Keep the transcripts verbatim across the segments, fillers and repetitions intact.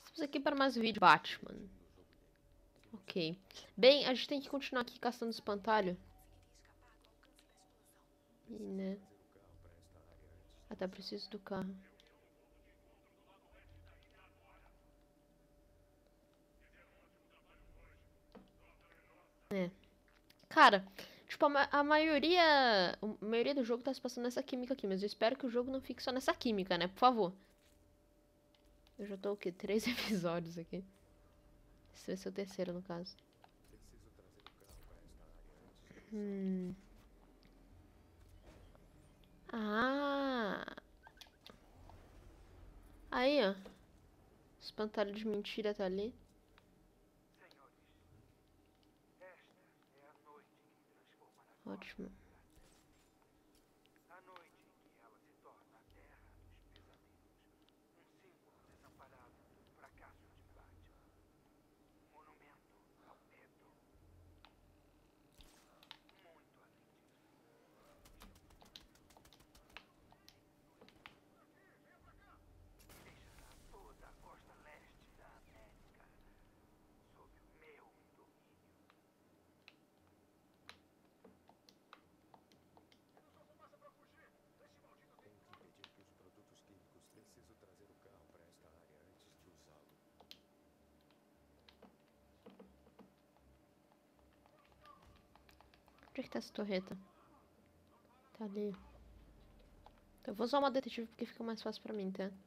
Estamos aqui para mais um vídeo Batman. Ok. Bem, a gente tem que continuar aqui caçando espantalho. E, né? Até preciso do carro. É. Cara, tipo, a, ma a maioria. A maioria do jogo tá se passando nessa química aqui, mas eu espero que o jogo não fique só nessa química, né? Por favor. Eu já tô o quê? Três episódios aqui. Esse vai ser o terceiro, no caso. Hum. Ah! Aí, ó. Espantalho de mentira tá ali. Ótimo. Onde é que tá essa torreta? Tá ali. Eu vou usar uma detetive porque fica mais fácil pra mim, tá?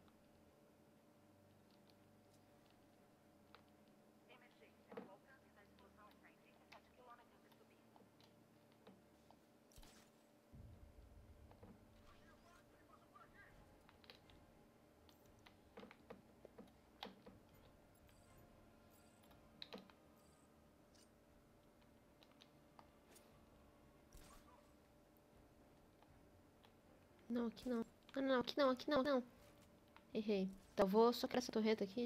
Não, aqui não. Ah, não, aqui não, aqui não, não. Errei. Então eu vou só criar essa torreta aqui.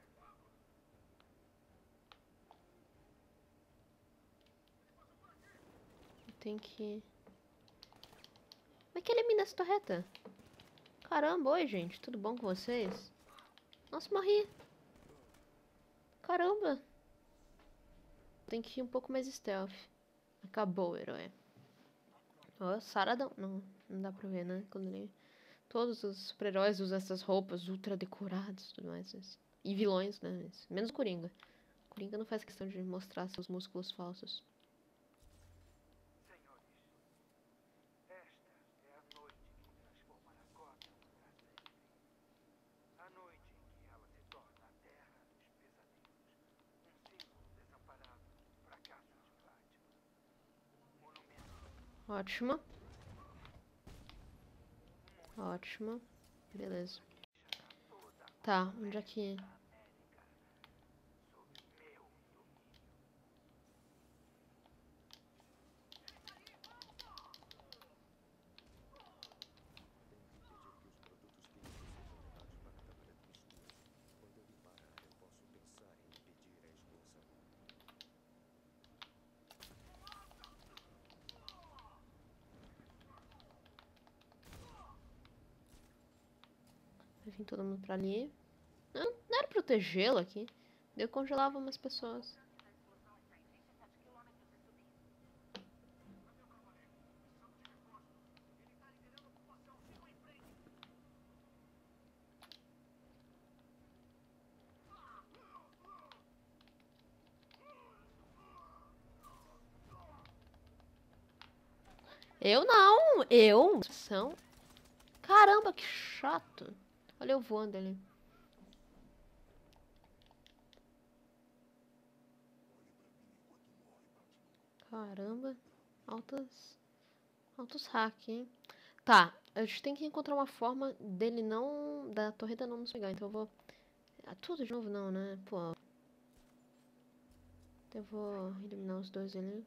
Tem que... Como é que elimina essa torreta? Caramba, oi, gente. Tudo bom com vocês? Nossa, morri. Caramba. Tem que ir um pouco mais stealth. Acabou o herói. Ó, saradão. Não, não dá pra ver, né? Quando ele... Todos os super-heróis usam essas roupas ultra decoradas e tudo mais. E vilões, né? Menos o Coringa. O Coringa não faz questão de mostrar seus músculos falsos. Ótimo. Ótimo. Beleza. Tá, onde é que... Vai vir todo mundo pra ali. Não, não era protegê-lo aqui. Eu congelava umas pessoas. Eu não! Eu? São... Caramba, que chato. Olha eu voando ali. Caramba. Altas... Altos hack, hein? Tá, a gente tem que encontrar uma forma dele não... Da torreta não nos pegar, então eu vou... Ah, tudo de novo não, né? Pô. Eu vou eliminar os dois ali.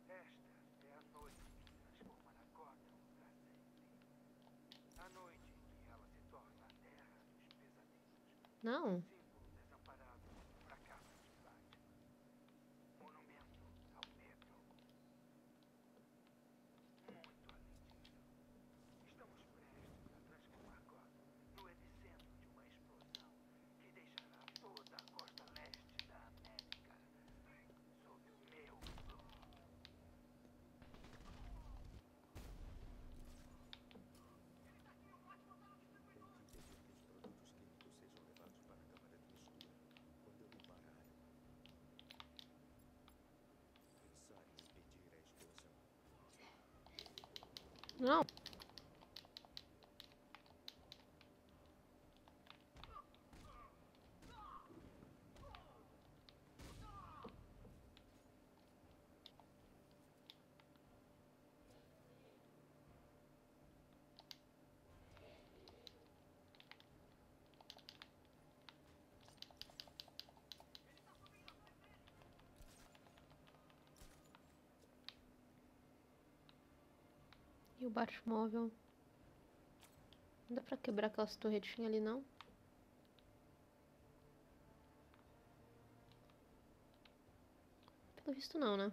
Não. Não. E o Batmóvel? Não dá pra quebrar aquelas torretinhas ali, não? Pelo visto, não, né?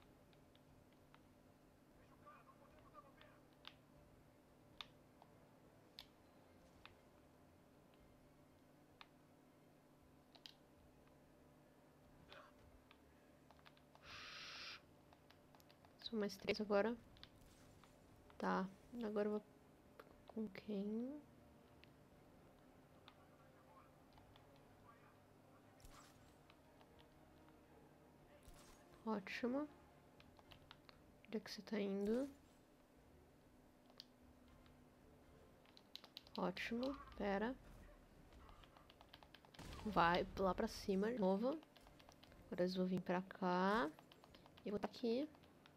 São mais três agora. Tá. Agora eu vou... Com quem? Ótimo. Onde é que você tá indo? Ótimo. Pera. Vai lá pra cima de novo. Agora eles vão vir pra cá. E eu vou estar aqui.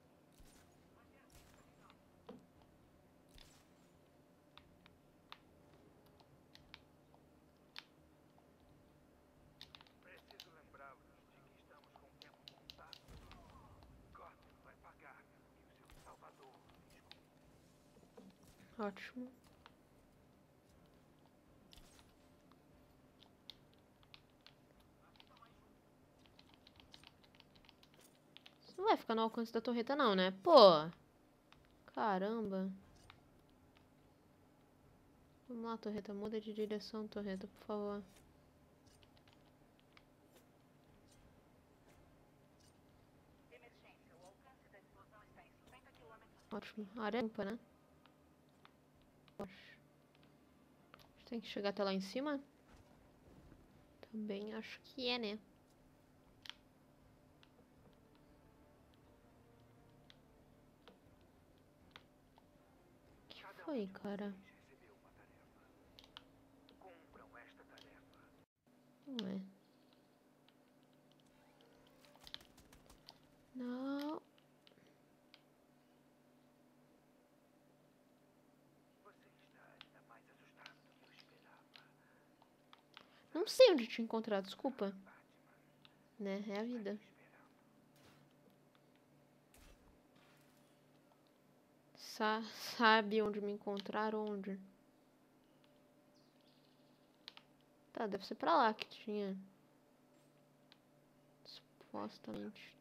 Preciso lembrá-los de que estamos com o tempo contado. Gotham vai pagar e o seu salvador desculpe. Ótimo. Você não vai ficar no alcance da torreta, não, né? Pô! Caramba. Vamos lá, torreta. Muda de direção, torreta, por favor. Emergência. O alcance da explosão está em cinquenta quilômetros. Ótimo. A área é limpa, né? A gente tem que chegar até lá em cima? Também acho que é, né? Que foi, cara? Recebeu uma tarefa. Cumpram esta tarefa. Não é. Não. Você está ainda mais assustado do que eu esperava. Não sei onde te encontrar, desculpa. Batman, Né? É a vida. esperando. Sa sabe onde me encontrar, onde? Tá, deve ser pra lá que tinha. Supostamente.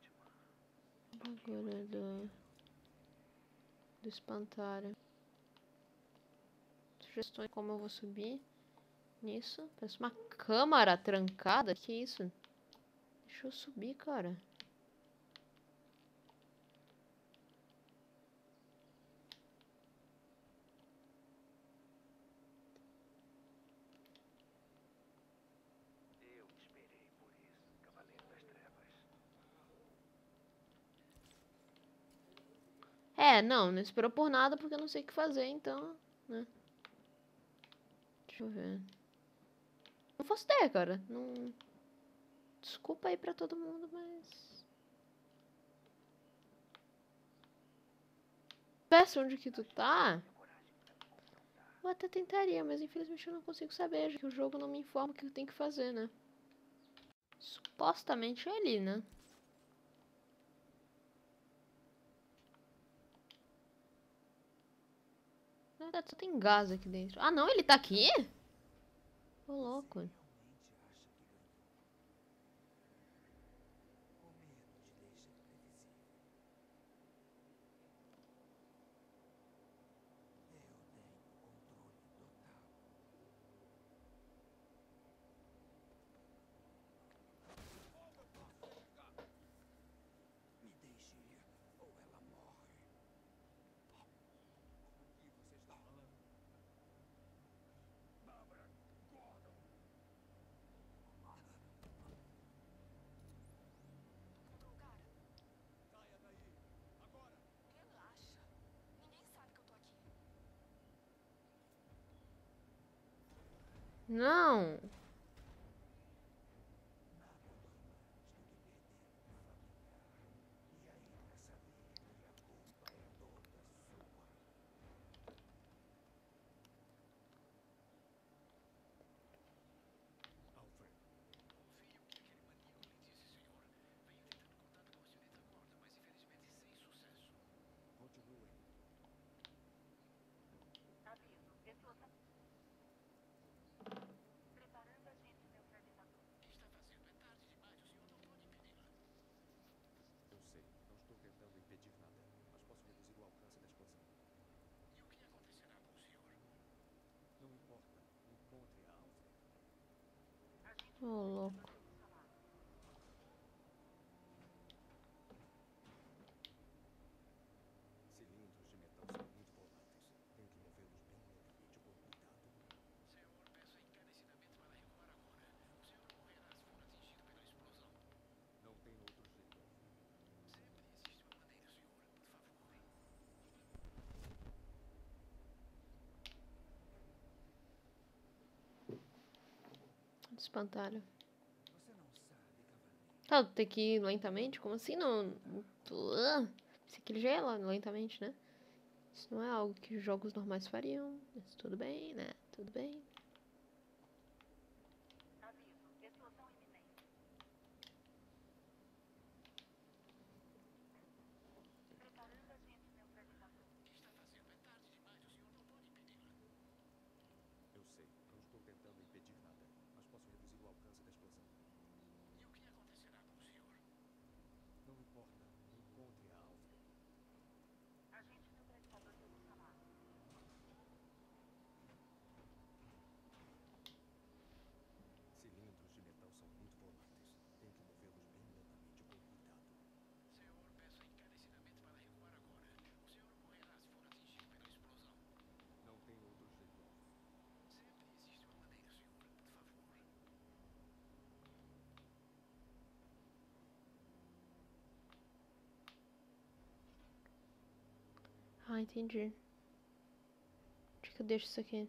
Agora do... Do espantalho. Sugestões como eu vou subir nisso. Parece uma câmara trancada. Que isso? Deixa eu subir, cara. Eu esperei por isso, Cavaleiro das Trevas. É, não, não esperou por nada porque eu não sei o que fazer, então, né? Deixa eu ver. Não faço ideia, cara. Não... Desculpa aí pra todo mundo, mas... Peça onde que tu tá? Eu até tentaria, mas infelizmente eu não consigo saber, já que o jogo não me informa o que eu tenho que fazer, né? Supostamente é ali, né? Na verdade, só tem gás aqui dentro. Ah, não, ele tá aqui? Ô, louco. Me deixe ir, ou ela morre. O que você está falando? Bárbara Gordon. Não! Ô, louco. Espantalho. Tá, tem que ir lentamente? Como assim? Não. Ah, esse aqui já é lá lentamente, né? Isso não é algo que jogos normais fariam. Mas tudo bem, né? Tudo bem. Ah, entendi. Onde que eu deixo isso aqui?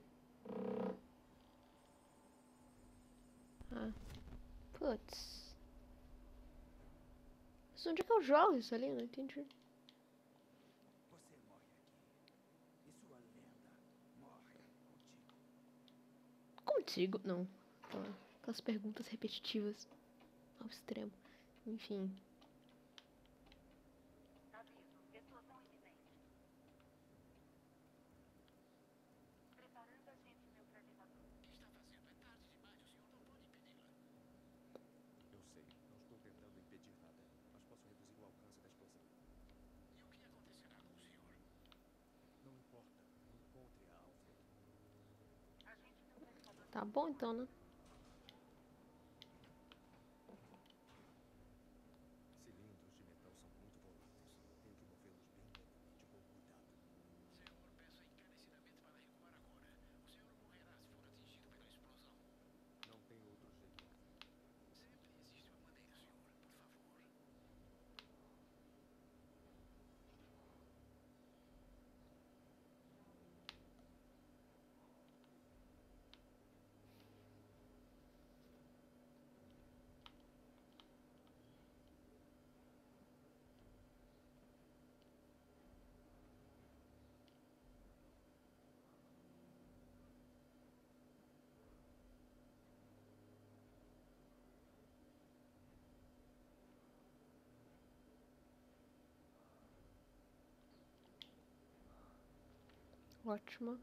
Ah. Putz. Mas onde é que eu jogo isso ali? Não entendi. Você morre aqui. E sua lenda morre contigo. Contigo? Não. Ah, aquelas perguntas repetitivas ao extremo. Enfim. Tá bom então, né? Ótimo.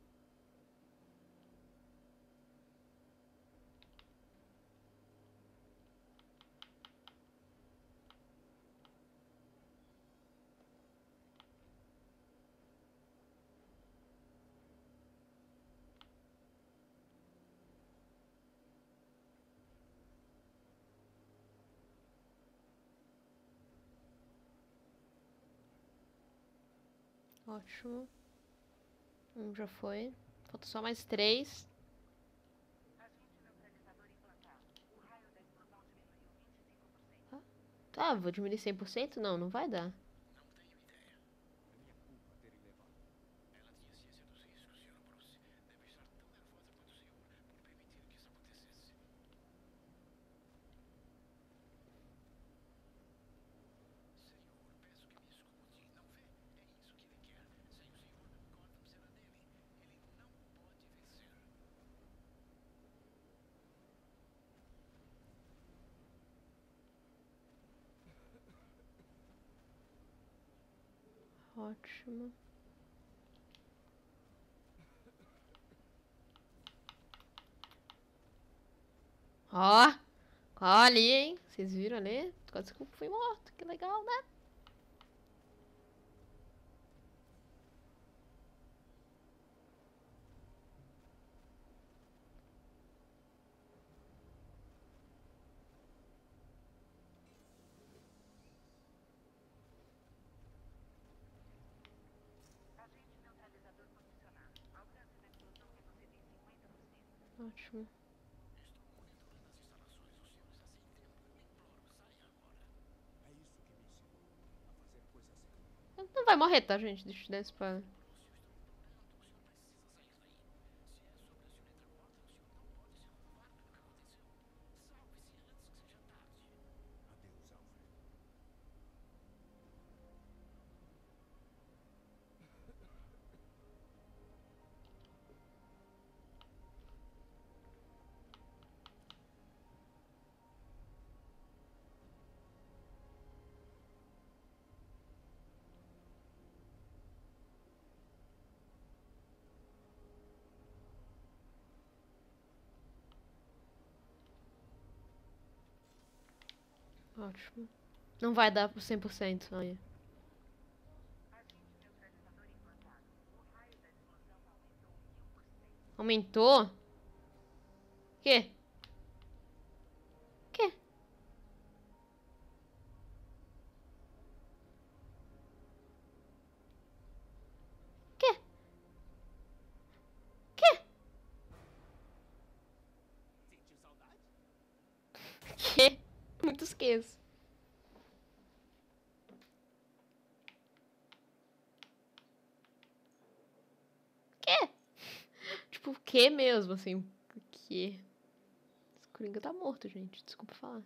Ótimo. Um já foi. Falta só mais três. Ah, tá, vou diminuir cem por cento? Não, não vai dar. Ótimo. Ó, ó ali, hein? Vocês viram ali? Quase que eu fui morto. Que legal, né? Agente neutralizador posicionado. Alcance da explosão reduzido em cinquenta por cento. Ótimo. Não vai morrer, tá, gente? Deixa eu te dar spoiler. Ótimo. Não vai dar por cem por cento. Olha. Agente neutralizador implantado. O raio da explosão aumentou mil por cento. Aumentou? Quê? Quê? Quê? Quê? Quê? Muitos quês. Quê? Tipo, o quê mesmo, assim? O quê? Esse Coringa tá morto, gente. Desculpa falar.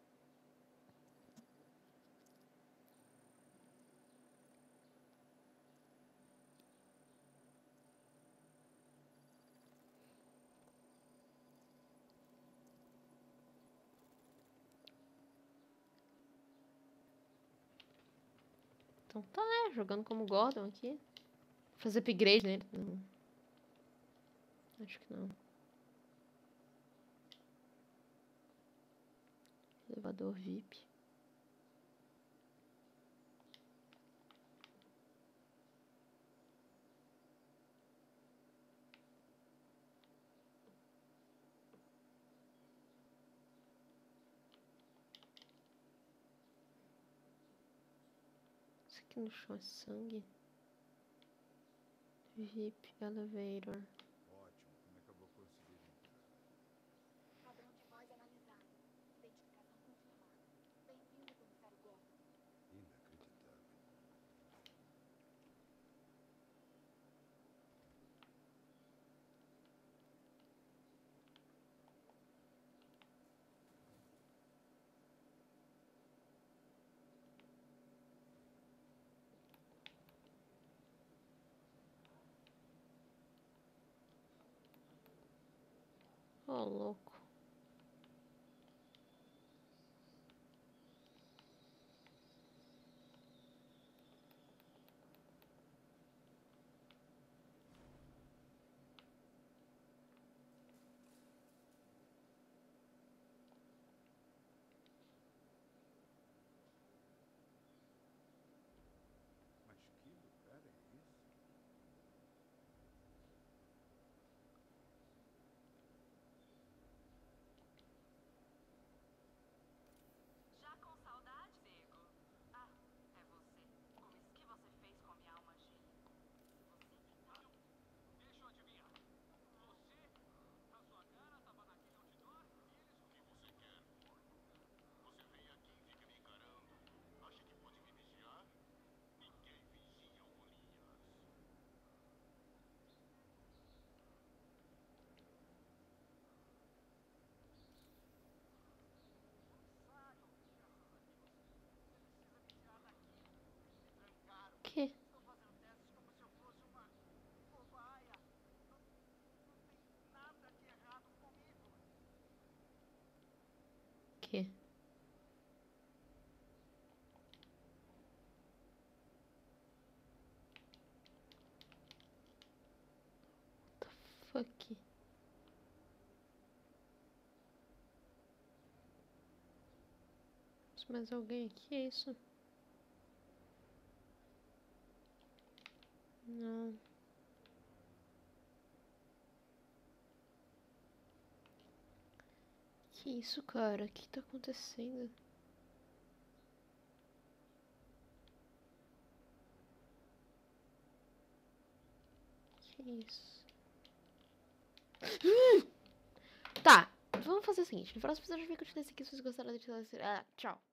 Então tá, né? Jogando como Gordon aqui. Fazer upgrade nele. Não. Acho que não. Elevador V I P. Isso aqui no chão é sangue. V I P Elevator. Ótimo, como é que eu vou conseguir entrar? Padrão de voz analisado. Identificação confirmada. Bem-vindo, comissário Gordon. Inacreditável. Ô, louco. Mas que lugar é esse? Já com saudade, nego? Ah, é você. O esqui você fez com a minha alma gêmea. Você tem Deixa eu adivinhar. Você, a sua cara tava naquele outdoor e eles... O que você quer, Gordon? Você vem aqui e fica me encarando. Acha que pode me vigiar? Ninguém vigia o Golias. Sabe, eu vi graças a Deus. Você precisa me tirar daqui. Me trancaram. Que? Estão fazendo testes como se eu fosse uma cobaia. Não, não tem nada de errado comigo. Que? Temos mais alguém aqui, é isso? Não. Que isso, cara? O que tá acontecendo? Que isso? Tá, vamos fazer o seguinte. No próximo episódio a gente vai continuar esse aqui. Se vocês gostaram, deixa eu... Ah, tchau.